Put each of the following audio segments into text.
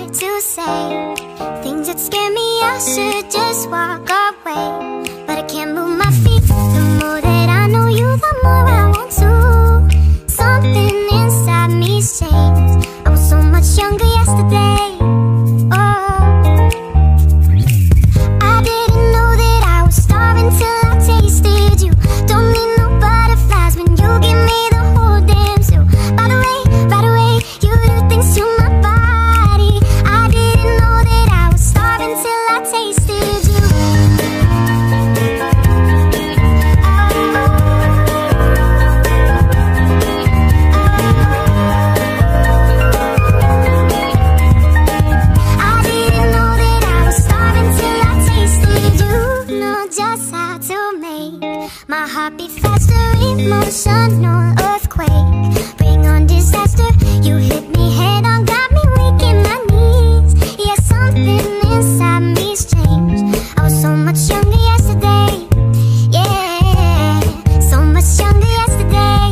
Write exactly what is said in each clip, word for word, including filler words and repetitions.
hard to say. Things that scare me, I should just walk away, but I can't move my feet. The more that I know you, the more I want to. Something inside me's changed. I was so much younger yesterday. Oh, I didn't know that I was starving till I tasted you. Don't need no butterflies when you give me the whole damn zoo. By the way, by the way, you do things to my body. I didn't know that I was starving till I tasted you. I didn't know that I was starving till I tasted you. Know just how to make my heart beat faster, emotional earthquake. Bring on disaster. You hit me head on, got me weak in my knees. Yeah, something inside me's changed. I was so much younger yesterday. Yeah, so much younger yesterday.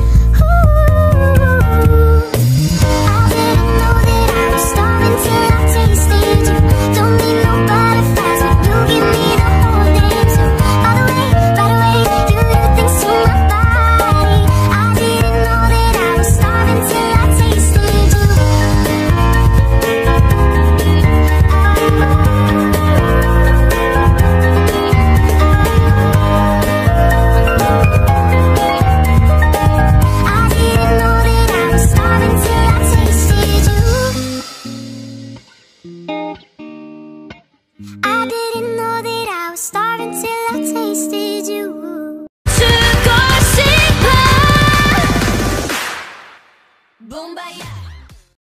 Ooh, I didn't know that I was starving till I tasted you. Don't need no butterflies when you give me the whole damn zoo. By the way, by the way, you do things to my body. I didn't know that I was starving till I tasted you. I didn't know that I was starving till I tasted you. I didn't know that I was starving till I tasted you.